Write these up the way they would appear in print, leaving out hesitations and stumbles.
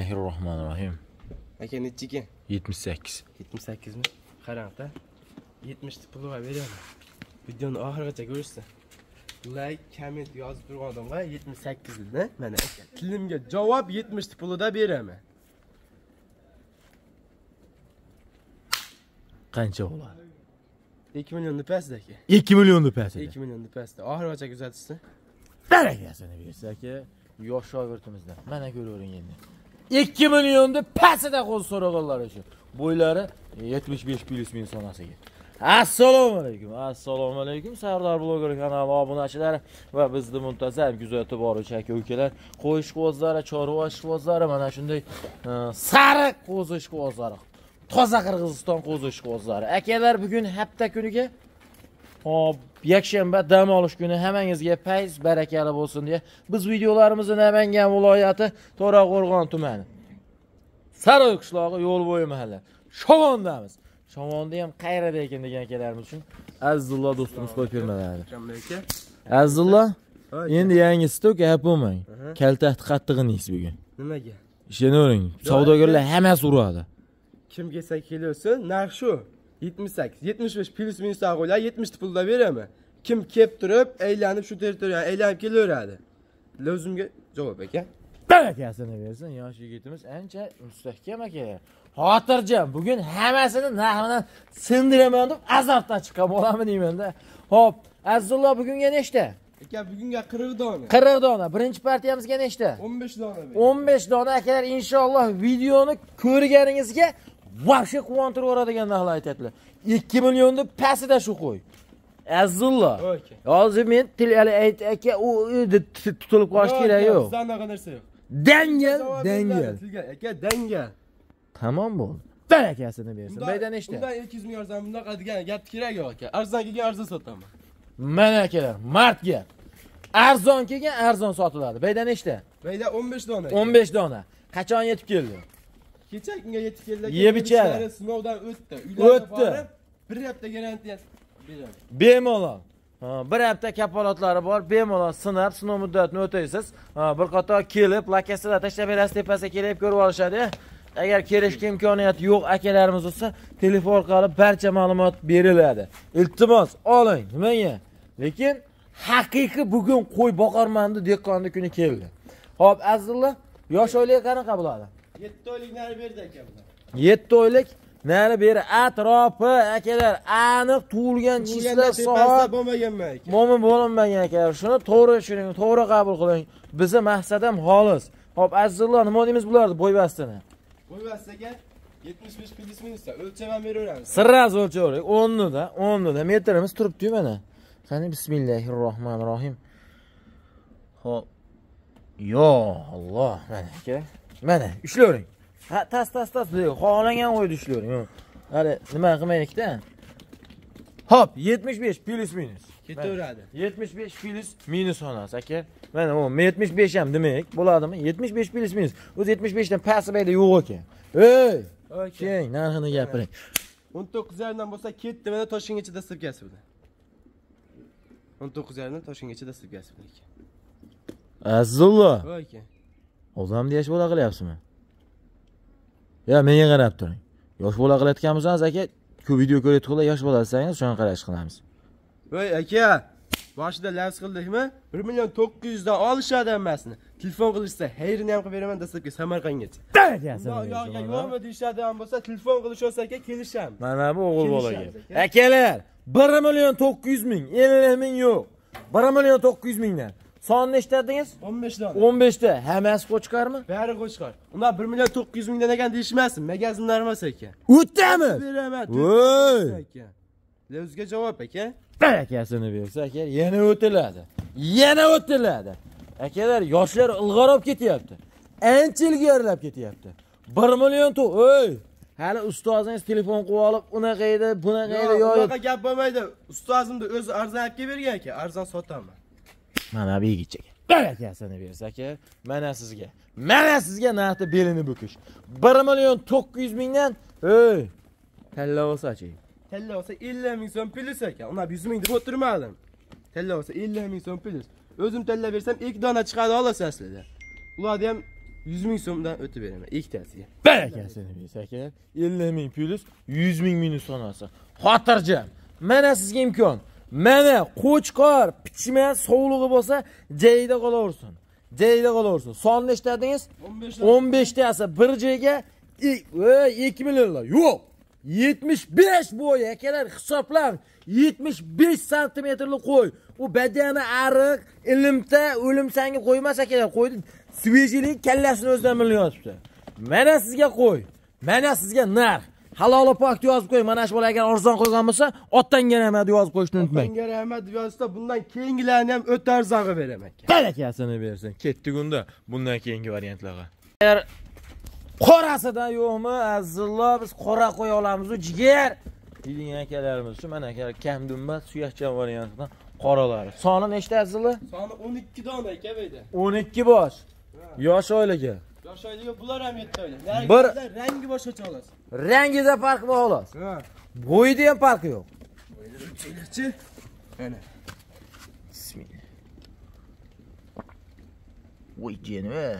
Bismillahirrahmanirrahim. Aka nechiga? 78. 78 mi? Qarang-da. 70 pulga beraman. Videoni oxirigacha ko'rishsin. Like, comment yozib turgan odamga 78 ni mana aka. Tilimga javob 70 pulida beraman. Qancha bo'ladi? 2 million pastda aka. 2 million pastda. 2 million pastda. Oxirigacha kuzatishsin. Barakasini bersa aka, yosh shogirdimizdan. Mana ko'ravering endi. 2 million pastda qo'l so'raganlar uchun. Bo'ylari 75 plus sonasiga. Assalomu alaykum. Assalomu alaykum. Sardor bloger kanali obunachilari va bizni muntazam kuzatib boruvchi aka-ukalar, qo'yish qo'zlari, chorva ishqozlari, mana shunday sariq qo'zi ishqozlari. Toza Qirg'iziston qo'zi ishqozlari. Akalar bugun hafta kuniga yakshanba dam olish kuni hammangizga fayz barakali bo'lsin deya biz videolarimizni Namangan viloyati To'raqo'rg'on tumani Saroy qishlog'i Yo'lbo'yi mahalla Shovondamiz. Shovonda ham qayrada ekan degan akalarimiz uchun Azizullo do'stimiz qo'yib bermaladi. Azizullo, endi yangi stok yapolmang. Kaltaxti qattig'ini yeysiz bugun. Nimaga? Ishonavering, savdogarlar hammasi uradi. Kim kelsa kelsin, narx shu. 78, 75 plus minus qo'ylar 70 pulda beraman. Kim kelib turib, aylanib shu territoriyani aylanib kelaveradi. O'zimga javob aka. Barakasini bersin, yosh yigitimiz ancha mustahkam akalar. Xotirjam, bugun hammasini narxidan sindiraman deb azobdan chiqib olaman deyman-da. Xo'p, Azizullo bugunga nechta? Aka bugunga 40 dona. 40 dona. Birinchi partiyamizga nechta? 15 dona. 15 dona akalar, inshaalloh videoni ko'rganingizga vahshiy quvontirib yuboradigan narxlar aytadilar. 2 million pastida shu qo'y. Azizullo. Hozir men ayt aka u tutilib qolish kerak yo'q. Sizdan narsa yo'q. Dangal. Aka dangal. Tamom bo'ldi. Barakasini bersin. Bayda nechta? Bundan 200 ming arzon bunaqa degan gap kerak yo'q aka. Arzon kelgan arzon sotaman. Mana akalar, mart gap. Arzon kelgan arzon sotiladi. Bayda nechta? Bayda 15 dona. 15 dona. Qachon yetib keldi? Kecha kunga yetib keldi. Yeb ichadi. Sinovdan o'tdi. O'tdi. Bir hafta garantiyasi beradi. Bemalol. Bir hafta kapolatlari bor. Bemalol sinab, sinov muddatini o'taysiz. Bir qator kelib, lokatsiyalar tashlab berasiz, tepasiga kelib ko'rib olishadi. Agar kelishga imkoniyati yo'q akalarimiz bo'lsa, telefon orqali barcha ma'lumot beriladi. Iltimos, oling. Nimaga? Lekin haqiqiy bugun qo'y boqarman deb dehqonni kuni keldi. Xo'p, Azizullo, yosh oylik qanaqa bo'ladi? 7 oylik nari berdi aka bular. 7 oylik nari beri atrofi akalar aniq tug'ilgan chislar soat bo'lmaganmi aka? Mo'min bo'linmagan akalar. Shuni to'g'ri tushuning, to'g'ri qabul qiling. Bizning maqsad ham xolis. Xo'p, Azizullo, nima deymiz bularni bo'ybastini? Bo'ybastaga 75 plus minusda o'lchaman beraveramiz. Sirraz o'lchavering. 10 da metrimiz turibdi mana. Qani bismillahirrohmanirrohim. Xo'p. Yo Alloh, mana aka. Mana ishlavering. Tas xohlagan o'yda ishlavering. Hali nima qilmaylik-da. Hop, 75 plus minus. Ketaveradi. 75 plus minus xonas aka. Mana u 75 ham demak bo'ladimi? 75 plus minus. O'zi 75 dan past bayda yo'q ekan. Ey! Keng, narxini gapiring. 19 dan bo'lsa ketdi, mana Toshkentgacha dastlabkasi bu. 19 dan Toshkentgacha dastlabkasi bu ekan. Azizullo. Aka. O'zimni yosh bola qilyapsizmi? Ya menga qarab turing. Yosh bola qilayotganmiz aka, ko'p video ko'rayotganlar yosh bola desangiz, shuni qarash qilamiz. Voy aka, boshida lavz qildikmi? 1 million 900 dan olishadi hammasini. Telefon qilishsa, hayrini ham qilib beraman dastlabki Samarqandgacha. Yo'qmi deyishadi ham bo'lsa, telefon qilishsa aka kelishamiz. Mana bu o'g'il bolaga. Akalar, 1 million 900 ming, 50 ming yo'q. 1 million 900 mingdan. Son nechta dedingiz? 15 dona. 15 ta. Hammasi qo'chqarmi? Bari qo'chqar. Ular 1 million 900 mingdan ekan deyishmasin, magazinlar emas ekan. O'tamiz. Beraman. Voy! Lezga javob aka. Barakasini bersa aka, yana o'tiladi. Akalar, yoshlar ilg'or olib ketyapti. Ancha ilgarilab ketyapti. 1 million oy! Hali ustozingiz telefon qilib olib, unaqa edi, bunaqa edi, Unaqa gap bo'lmaydi. Ustozimni o'zi arzon olib kelib bergan aka, arzon sotaman. Mana bu yigitchaga. Barakasini bersa aka, mana sizga narxda belini bukish. 1 million 900 mingdan, ey! Talla olsa-chi. Talla olsa 50 ming so'm plus aka. Uni 100 ming deb o'tirmadim. Talla olsa 50 ming so'm plus. O'zim talla bersam 2 dona chiqadi olasiz aslida. Ularni ham 100 ming so'mdan o'tib beraman ikkitasiga. Barakasini bersak, 50 ming plus 100 ming minus sonasi. Xotirjam. Mana sizga imkon. Mana qo'chqor, pichma, sovlig'i bo'lsa, joyida qolaversin. Joyida qolaversin. Son nechtadingiz? 15 tasi bir joyga 2 millionlar. Yo'q. 75 bo'y akalar hisoblang. 75 santimetrli qo'y. U badani ariq, ilimta, o'limsanga qo'ymas akalar. Qo'ydi. Svejilik kallasini o'zidan milyotibdi. Mana sizga qo'y. Mana sizga narx. Halol pok yozib qo'ying. Mana shu bola agar arzon qo'ygan bo'lsa, otdan rahmat yozib qo'yishni unutmang. Otdan rahmat yozsa, bundan keyingilarni ham o'ta arzonga beraman aka. Barakasini bersin. Ketdik unda bundan keyingi variantlarga. Agar qorasidan yo'qmi, azizlar biz qora qo'ya olamiz-ku, jigar. Deydigan akalarimiz shu mana akalar kamdumbat suyakchan variantidan qoralari. Soni nechta azizlar? Soni 12 dona aka bu yerda. 12 bosh. Yosh oilaga. Yosh oilaga bular ham yetti oila. Bir rangi boshqacha xolos. Rangida farq bor xolos. Ha. Bo'yida ham farqi yo'q. Bo'yida-chi? Mana. Bismillah. Voy jeniver.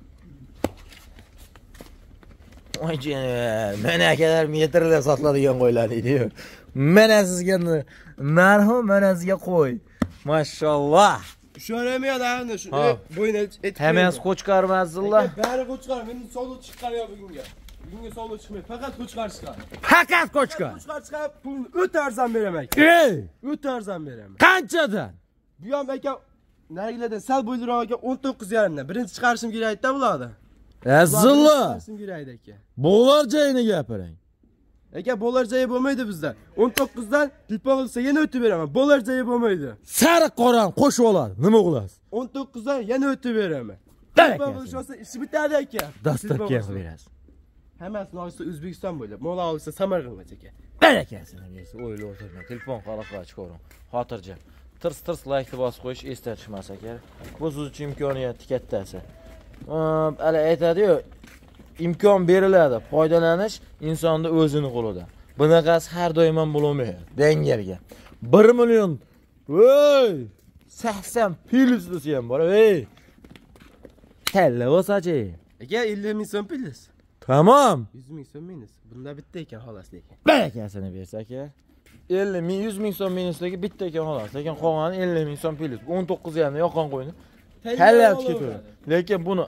Voy jeniver. Mana akalar metrda sotiladigan qo'ylar edi-yu. Mana sizga narxi, mana sizga qo'y. Mashalloh. Sho'ramayadi shu bo'yni etib. Hammasi qo'chqarmasizlar. Bari qo'chqar. Meni sovg'a chiqqan yo bugunga. Bugunga sovg'a chiqmaydi. Faqat qo'chqar chiqadi. Faqat qo'chqar. Qo'chqar chiqib, pulni o'ta arzon beraman aka. Ey! O'ta arzon beraman. Qanchadan? Bu ham aka narigilardan sal bo'yliroq aka 19,5 dan. Birinchi chiqarishim kerak-da bularni. Azizlar. Chiqarishim kerak aka. Bo'lar joyini gapiring. Aka bo'lar joyi bo'lmaydi bizda. 19 dan telefon qilsa yana o'tib beraman. Bo'lar joyi bo'lmaydi. Sariq qoran qo'shib oladi. Nima qilasiz? 19 dan yana o'tib beraman. Telefon qilsa ishi bitadi aka. Dastlabki qilib berasiz. Hammasini olsa O'zbekiston bo'ylab, mo'l olsa Samarqand aka. Barakasini bersin. O'ylab o'tirmang. Telefon qaloqqa chiqaring. Xotirjam. Tirs like bosib qo'yish esda tushmas aka. Bu siz uchun imkoniyat kattasi. Hali aytadi-yu, imkon beriladi. Foydalanish insonning o'zining qo'lida. Bunaqasi har doim ham bo'lmaydi. Dengerga. 1 million. Voy! 80 plus desa ham bor. Ey! Talla bo'lsa-chi. Aka 50 ming so'm plus. Tamam. 100 ming so'm minus. Bunda bitta ekan xolos lekin. Barakasini bersa aka. 50 ming 100 ming so'm minusligi bitta ekan xolos. Lekin qolgani 50 ming so'm plus. 19 ham yoqqan qo'yni. Tallab ketaveradi. Lekin buni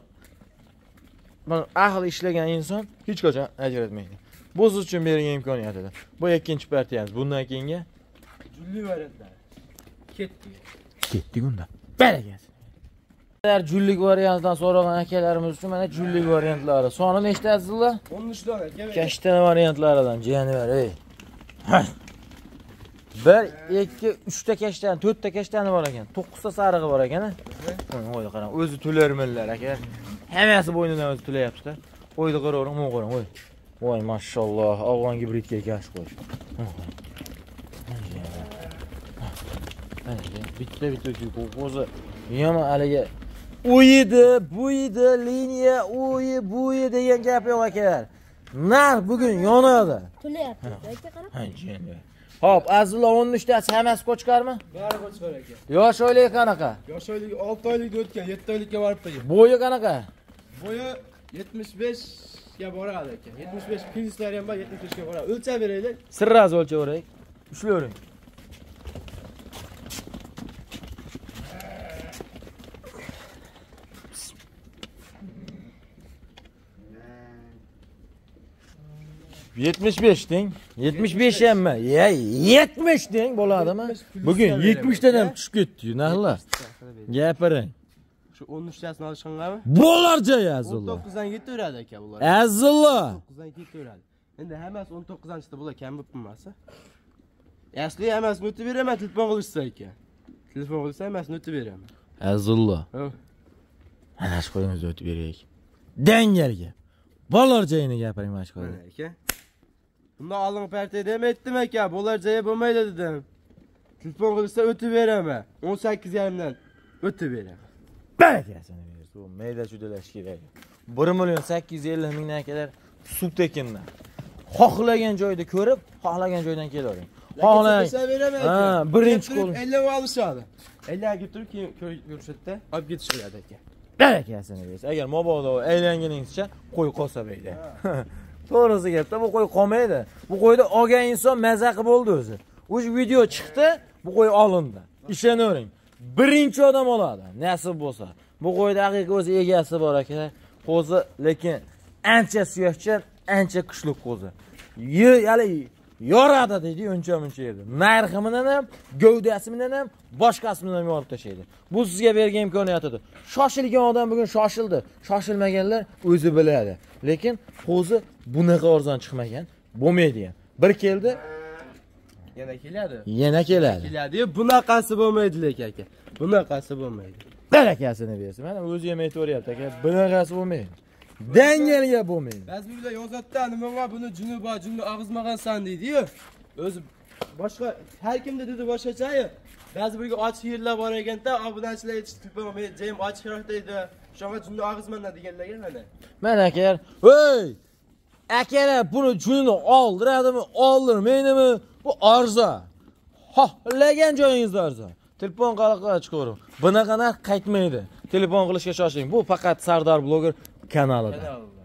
ahli ishlagan inson hech qachon ajratmaydi. Bu siz uchun berilgan imkoniyatdir. Bu ikkinchi partiyamiz. Bundan keyingi julli variantlar. Ketdik. Ketdik unda. Barakasi. Agar jullik variantidan so'ragan akalarimiz uchun mana jullik variantlari. Soni nechta azizlar? 13 dona aka. Kashtana variantlaridan jiyanilar, ey. 1, 2, 3 ta kashtan, 4 ta kashtani bor ekan. 9 ta sarig'i bor ekan. O'yni qarang, o'zi to'larminlar aka. Hammasi bo'ynidan o'zi to'layapti-da. O'yni qaravering, men qarang, o'y. Voy, mashalloh, afg'on gibridga gash qo'yish. Bitta o'zi yomon haliga o'yidi, buyidi, liniya, o'yi, buyi degan gap yo'q akalar. Narx bugun yonadi. To'layapti aka, qarab. Ha, jiyani. Hop, azizlar 13 tasi hammasi qo'chqarmi? Bari qo'chqar aka. Yosh oilagi qanaqa? Yosh oilagi 6 oylikda o'tgan, 7 oylikka borib qo'ygan. Bo'yi qanaqa? Bo'yi 75 ga boradi aka. 75 plyuslari ham bor, 75 ga boradi. O'lchab beraylik. Sirraz o'lchavering. Ushlayvering. deng. 75 hammi? Ya 70 deng bo'ladimi? Bugun 70 dan ham tushib ketdi-yu, nahlar. Gapiring. Shu 13 tasini olishganmi? Bo'lar joy azizlar. 19 dan ketaveradi aka bular. Azizlar. 19 dan ketaveradi. Endi hammasi 19 dan chiqdi, bular kam bo'lib qolmasa. Asli hammasini o'tib beraman, telefon qilishsa aka. Telefon qilsa hammasini o'tib beraman. Azizlar. Ha. Ana shu qo'yimizni o'tib beraylik. Dangarga. Bo'lar joyini gapiring mashqo'y. Aka. Bunda oldingi partiyada ham aytdim aka, bo'lar joyi bo'lmaydi dedim. Telefon qilsa o'tib beraman. 18,5 dan o'tib beraman. Barakasini bersin. Bu mayda chudalash kerak. 1 million 850 ming akalar suv tekindan. Xohlagan joyda ko'rib, xohlagan joydan kelavering. Xohlang. Ha, birinchi qo'l. 50 olishadi. 50 ga turib keyin ko'rsatda olib ketish kerak aka. barakasini bersin. Agar mabodo aylanganingizcha qo'y qolsa deydi. To'g'risi gapda bu qo'y qolmaydi. Bu qo'yni olgan inson maza qilib bo'ldi o'zi. Uch video chiqdi, bu qo'y olindi. Ishonavering. Birinchi odam oladi, nasib bo'lsa. Bu qo'yda haqiqiy o'zi egasi bor aka. Qo'zi lekin ancha suyakchan, ancha kuchli qo'zi. Ya'ni yoradi deydi, uncha-muncha edi. Narxi bilan ham, gavdasi bilan ham, boshqasi bilan ham yorib tashlaydi. Bu sizga bergan imkoniyatidir. Shoshilgan odam bugun shoshildi. Shoshilmaganlar o'zi biladi. Lekin qo'zi bunaqa arzon chiqmagan, bo'lmaydi ham. Bir keldi, yana keladi. Yana keladi. Keladi-yu, bunaqasi bo'lmaydi lekin aka. Bunaqasi bo'lmaydi. Barakasini bersin. Mana o'zi ham aytib aka, bunaqasi bo'lmaydi. Dangalga bo'lmaydi. Ba'zi uylar yozatda nima buni juni og'izmagansan deydi-yu. O'zi boshqa har kimda dedi boshqacha-yu. Ba'zi birga ochiq yerlar bor ekanda, obunachilar yetishtirib bo'lmaydi, jam ochiqroq deydi. Shunga juni og'izmandan deganlarga mana. Mana aka, "Ey! Akalar buni junini oldiradimi, oldirmaydimi? Bu arza. Xohlagan joyingizda arza. Telefon qilib chiqaring. Bunaqa narx qaytmaydi. Telefon qilishga shoshiling. Bu faqat Sardor bloger kanalida.